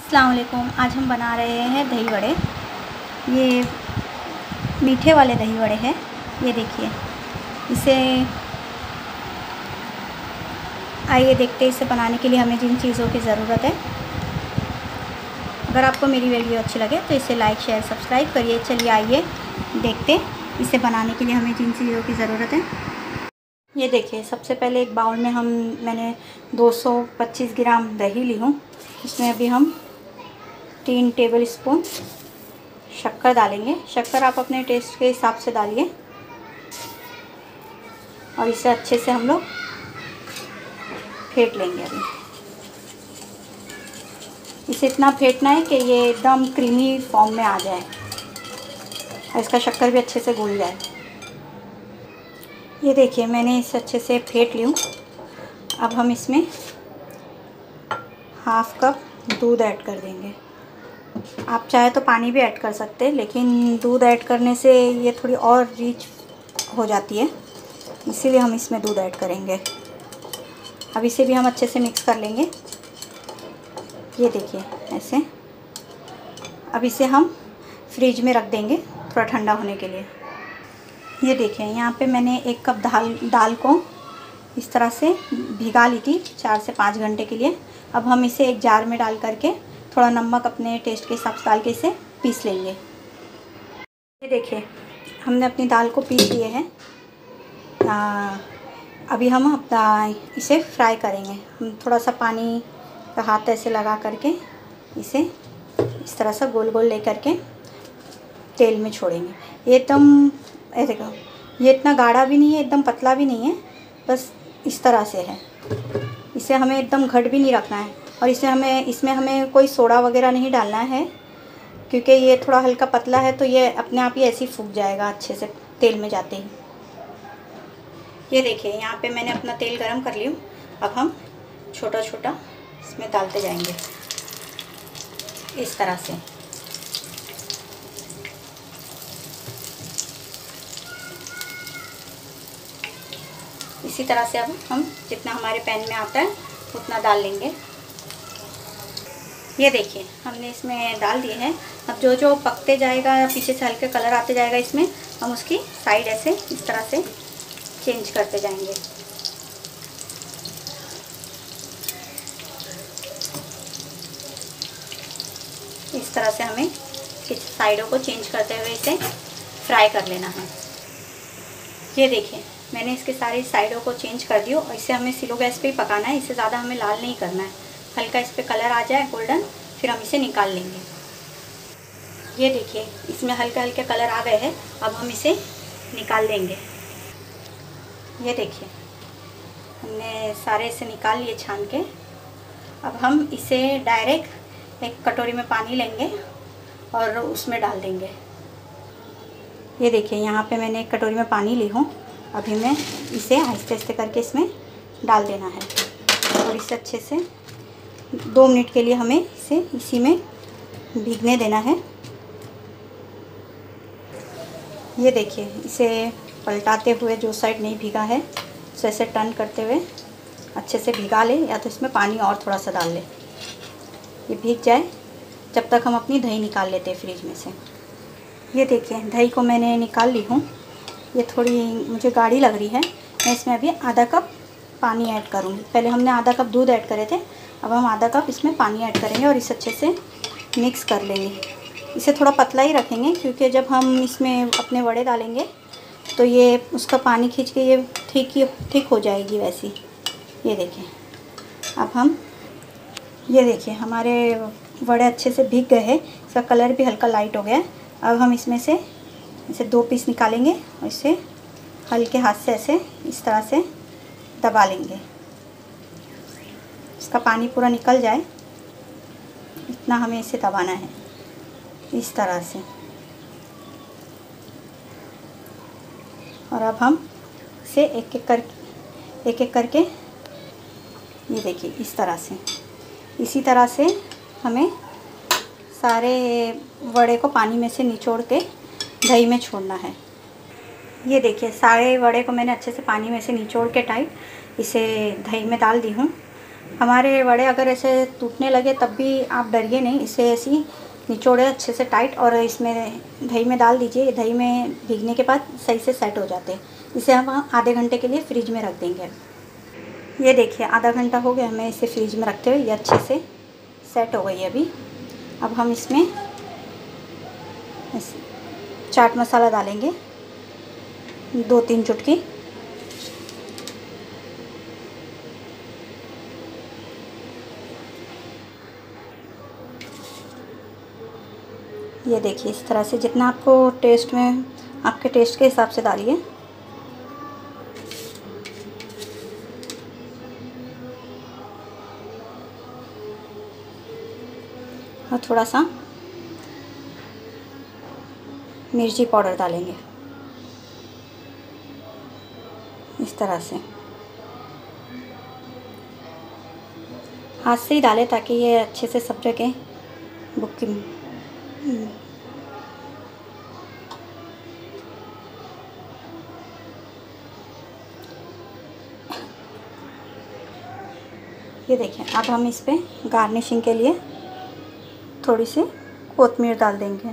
अस्सलाम वालेकुम। आज हम बना रहे हैं दही वड़े। ये मीठे वाले दही वड़े हैं। ये देखिए, इसे आइए देखते हैं इसे बनाने के लिए हमें जिन चीज़ों की ज़रूरत है। अगर आपको मेरी वीडियो अच्छी लगे तो इसे लाइक शेयर सब्सक्राइब करिए। चलिए आइए देखते इसे बनाने के लिए हमें जिन चीज़ों की ज़रूरत है। ये देखिए, सबसे पहले एक बाउल में मैंने 225 ग्राम दही ली हूँ। इसमें अभी हम 3 टेबल स्पून शक्कर डालेंगे। शक्कर आप अपने टेस्ट के हिसाब से डालिए और इसे अच्छे से हम लोग फेंट लेंगे। अभी इसे इतना फेंटना है कि ये एकदम क्रीमी फॉर्म में आ जाए और इसका शक्कर भी अच्छे से घुल जाए। ये देखिए, मैंने इसे अच्छे से फेंट ली हूँ। अब हम इसमें हाफ कप दूध ऐड कर देंगे। आप चाहे तो पानी भी ऐड कर सकते हैं, लेकिन दूध ऐड करने से ये थोड़ी और रिच हो जाती है, इसीलिए हम इसमें दूध ऐड करेंगे। अब इसे भी हम अच्छे से मिक्स कर लेंगे। ये देखिए ऐसे। अब इसे हम फ्रिज में रख देंगे थोड़ा ठंडा होने के लिए। ये देखिए, यहाँ पे मैंने 1 कप दाल को इस तरह से भिगा ली थी 4 से 5 घंटे के लिए। अब हम इसे एक जार में डाल करके थोड़ा नमक अपने टेस्ट के हिसाब से डाल के इसे पीस लेंगे। ये देखिए, हमने अपनी दाल को पीस लिए हैं। अभी हम अपना इसे फ्राई करेंगे। हम थोड़ा सा पानी का हाथ ऐसे लगा करके इसे इस तरह से गोल गोल ले करके तेल में छोड़ेंगे। ये एकदम ऐसे देखो, ये इतना गाढ़ा भी नहीं है, एकदम पतला भी नहीं है, बस इस तरह से है। इसे हमें एकदम घट भी नहीं रखना है और इसमें हमें कोई सोडा वगैरह नहीं डालना है, क्योंकि ये थोड़ा हल्का पतला है तो ये अपने आप ही ऐसे ही फूक जाएगा अच्छे से तेल में जाते ही। ये देखिए, यहाँ पे मैंने अपना तेल गरम कर लिया। अब हम छोटा छोटा इसमें डालते जाएंगे इस तरह से। इसी तरह से अब हम जितना हमारे पैन में आता है उतना डाल लेंगे। ये देखिए, हमने इसमें डाल दिए हैं। अब जो जो पकते जाएगा, पीछे से हल्के कलर आते जाएगा, इसमें हम उसकी साइड ऐसे इस तरह से चेंज करते जाएंगे। इस तरह से हमें इसकी साइडों को चेंज करते हुए इसे फ्राई कर लेना है। ये देखिए, मैंने इसके सारी साइडों को चेंज कर दिया और इसे हमें स्लो गैस पे ही पकाना है। इससे ज़्यादा हमें लाल नहीं करना है। हल्का इस पे कलर आ जाए गोल्डन, फिर हम इसे निकाल लेंगे। ये देखिए, इसमें हल्के हल्के कलर आ गए हैं। अब हम इसे निकाल लेंगे। ये देखिए, हमने सारे इसे निकाल लिए छान के। अब हम इसे डायरेक्ट एक कटोरी में पानी लेंगे और उसमें डाल देंगे। ये देखिए, यहाँ पे मैंने एक कटोरी में पानी ली हूँ। अभी मैं इसे आहिस्ते आहिस्ते करके इसमें डाल देना है और इसे अच्छे से 2 मिनट के लिए हमें इसे इसी में भीगने देना है। ये देखिए, इसे पलटाते हुए जो साइड नहीं भीगा है उसे ऐसे टर्न करते हुए अच्छे से भिगा ले, या तो इसमें पानी और थोड़ा सा डाल ले। ये भीग जाए जब तक हम अपनी दही निकाल लेते हैं फ्रिज में से। ये देखिए, दही को मैंने निकाल ली हूँ। ये थोड़ी मुझे गाढ़ी लग रही है। मैं इसमें अभी आधा कप पानी ऐड करूँगी। पहले हमने आधा कप दूध ऐड करे थे, अब हम आधा कप इसमें पानी ऐड करेंगे और इसे अच्छे से मिक्स कर लेंगे। इसे थोड़ा पतला ही रखेंगे, क्योंकि जब हम इसमें अपने वड़े डालेंगे तो ये उसका पानी खींच के ये ठीक हो जाएगी वैसी। ये देखिए, अब हम ये देखिए, हमारे वड़े अच्छे से भीग गए हैं। इसका कलर भी हल्का लाइट हो गया है। अब हम इसमें से इसे 2 पीस निकालेंगे और इसे हल्के हाथ से ऐसे इस तरह से दबा लेंगे। इसका पानी पूरा निकल जाए इतना हमें इसे दबाना है, इस तरह से। और अब हम इसे एक एक करके ये देखिए इस तरह से, इसी तरह से हमें सारे वड़े को पानी में से निचोड़ के दही में छोड़ना है। ये देखिए, सारे वड़े को मैंने अच्छे से पानी में से निचोड़ के टाइट इसे दही में डाल दी हूँ। हमारे वड़े अगर ऐसे टूटने लगे तब भी आप डरिए नहीं, इसे ऐसे ही निचोड़े अच्छे से टाइट और इसमें दही में डाल दीजिए। दही में भीगने के बाद सही से सेट हो जाते हैं। इसे हम आधे घंटे के लिए फ्रिज में रख देंगे। ये देखिए आधा घंटा हो गया हमें इसे फ्रिज में रखते हुए, ये अच्छे से सेट हो गई है अभी। अब हम इसमें चाट मसाला डालेंगे 2-3 चुटकी। ये देखिए इस तरह से जितना आपको टेस्ट में, आपके टेस्ट के हिसाब से डालिए। और थोड़ा सा मिर्ची पाउडर डालेंगे इस तरह से। हाथ से ही डालें ताकि ये अच्छे से सब जगह बुक्की। ये देखिए अब हम इस पे गार्निशिंग के लिए थोड़ी सी कोतमीर डाल देंगे,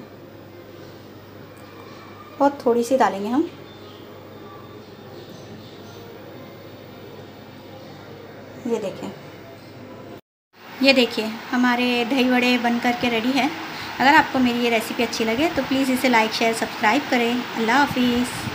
बहुत थोड़ी सी डालेंगे हम। ये देखिए हमारे दही वड़े बन करके रेडी है। अगर आपको मेरी ये रेसिपी अच्छी लगे तो प्लीज़ इसे लाइक शेयर सब्सक्राइब करें। अल्लाह हाफिज़।